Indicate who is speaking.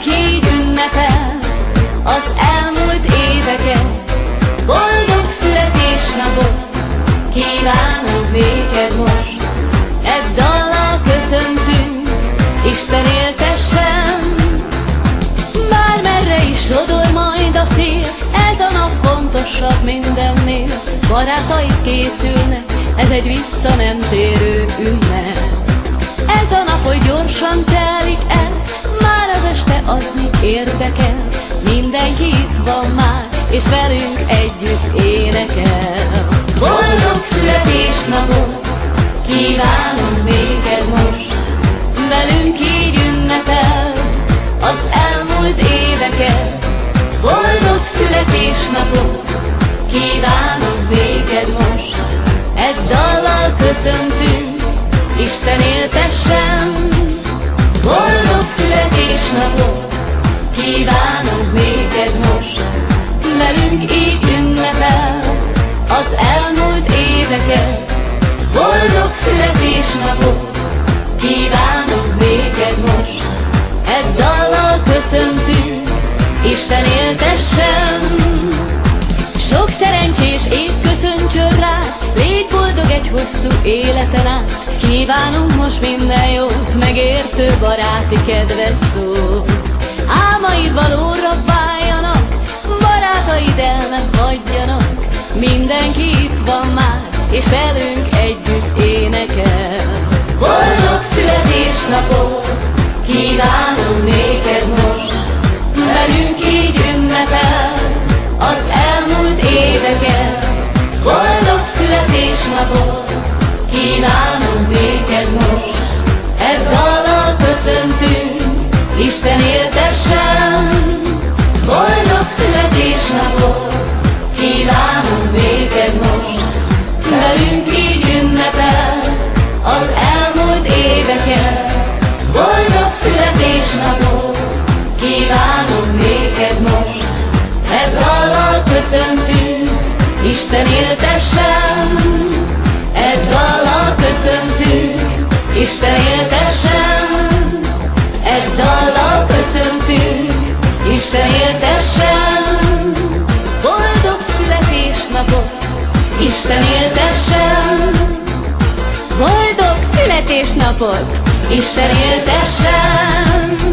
Speaker 1: Velünk így ünnepel az elmúlt éveket. Boldog születésnapot kívánunk néked most. Egy dallal köszöntünk, Isten éltessen. Bármerre is sodor majd a szél, ez a nap fontosabb mindennél. Barátaid készülnek, ez egy vissza nem térő ünnep. Ez a nap, hogy gyorsan telik el, már az este az mit érdekel. Mindenki itt van már, és velünk együtt énekel. Boldog születésnapot kívánunk néked most. Velünk így ünnepel az elmúlt éveket. Boldog születésnapot kívánunk néked most. Egy dallal köszöntünk, Isten éltessen. Boldog születésnapot kívánunk néked most. Velünk így ünnepel az elmúlt éveket. Boldog születésnapot kívánunk néked most. Egy dallal köszöntünk, Isten éltessen. Sok szerencsés év köszöntsön rád, légy boldog egy hosszú életen át. Kívánunk most minden jót, megértő baráti kedves szót. Álmaid valóra váljanak, barátaid el ne hagyjanak. Mindenki itt van már, és velünk együtt énekel. Boldog születésnapot kívánunk néked most. Velünk így ünnepel az elmúlt éveket. Boldog születésnapot kívánunk néked most. Egy dallal köszöntünk, Isten éltessen. Boldog születésnapot kívánunk néked most. Velünk így ünnepel az elmúlt éveket. Boldog születésnapot kívánunk néked most. Egy dallal köszöntünk, Isten éltessen. Egy dallal köszöntünk, Isten éltessen. Egy dallal köszöntünk, Isten éltessen. Boldog születésnapot, Isten éltessen. Boldog születésnapot, Isten éltessen.